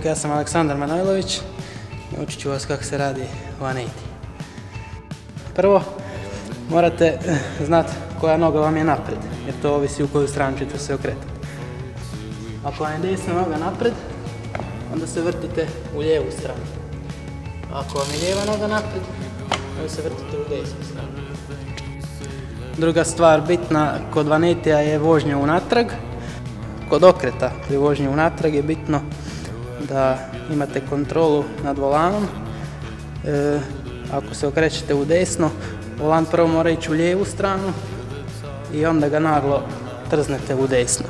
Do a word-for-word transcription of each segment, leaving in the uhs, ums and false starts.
Bog, ja sam Aleksandar Manojlović. Naučit ću vas kako se radi one eighty. Prvo, morate znati koja noga vam je napred, jer to ovisi u koju stranu ćete se okretati. Ako vam je desna noga napred, onda se vrtite u lijevu stranu. Ako vam je lijeva noga napred, onda se vrtite u desnu stranu. Druga stvar bitna kod one eighty-a je vožnja unatrag. Kod okreta pri vožnji unatrag je bitno da imate kontrolu nad volanom. E, ako se okrećete u desno, volan prvo mora ići u lijevu stranu i onda ga naglo trznete u desno.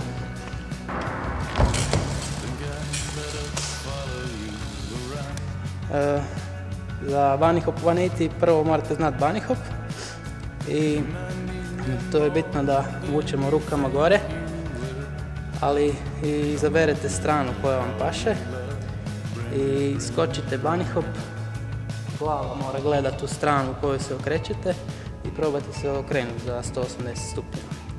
E, za bunny hop one eighty prvo morate znati bunny hop i to je bitno da vučemo rukama gore, ali i izaberete stranu koja vam paše i skočite bunny hop, glava mora gledati u stranu u kojoj se okrećete i probate se okrenuti za sto osamdeset stupnjeva.